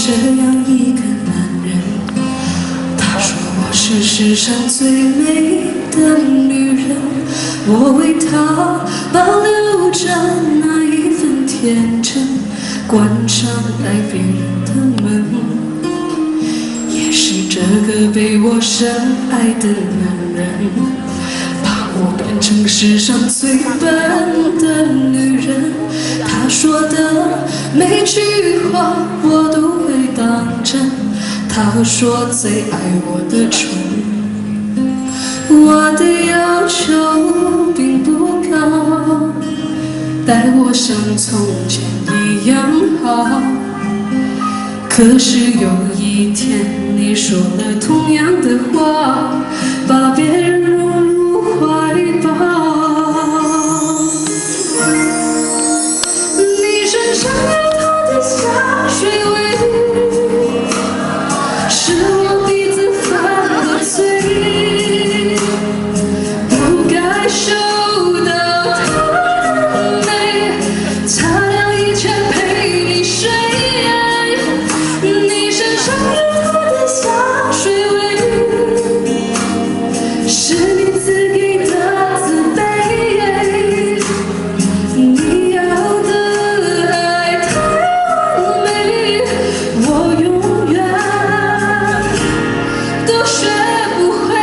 这样一个男人，他说我是世上最美的女人，我为他保留着那一份天真，关上爱别人的门，也是这个被我深爱的男人，把我变成世上最笨的女人。他说的每句话我都会当真，他说最爱我的唇，我的要求并不高，待我像从前一样好。可是有一天你说了同样的话，把别人融入怀抱。你身上有他的香水味，是我鼻子犯的罪，不该收到他的美，擦亮一切陪你睡。你身上有他的香水味，是你赐给的慈悲，你要的爱太完美，我永远都学不会。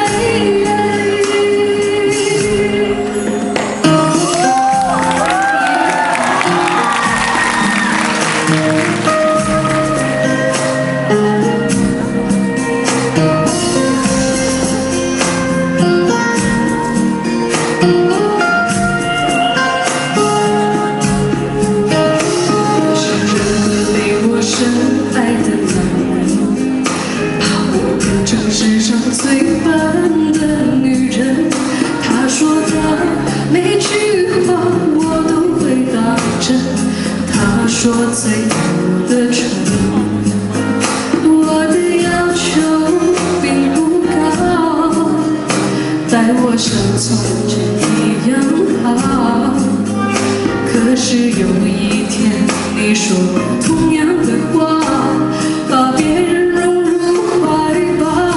世上最笨的女人，她说的每句话我都会当真。她说最爱我的唇，我的要求并不高，待我像从前一样好。可是有一天你说同样的话，把别人融入怀抱。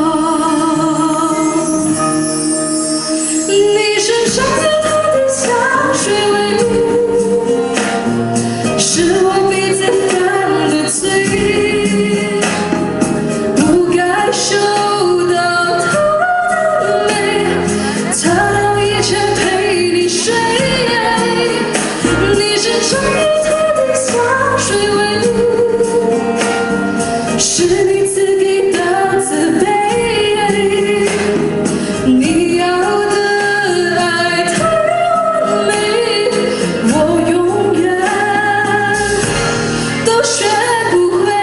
你身上有他的香水味，是我鼻子犯的罪，不该收到他的美，擦亮一切陪你睡。你身上有他的香水味，是你赐给的慈悲，你要的爱太完美，我永远都学不会。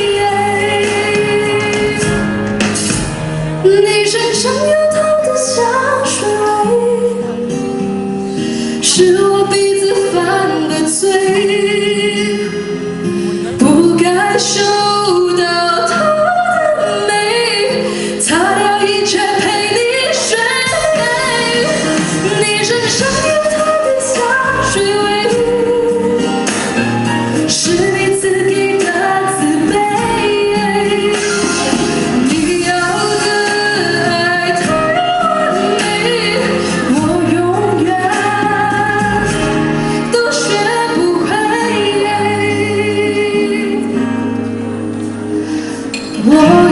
你身上有他的香水味，是我鼻子犯的罪，不该收到他的美，擦掉一切陪你睡。你身上有他的香水味，是你赐给的慈悲，你要的爱太完美，我永远都学不会。我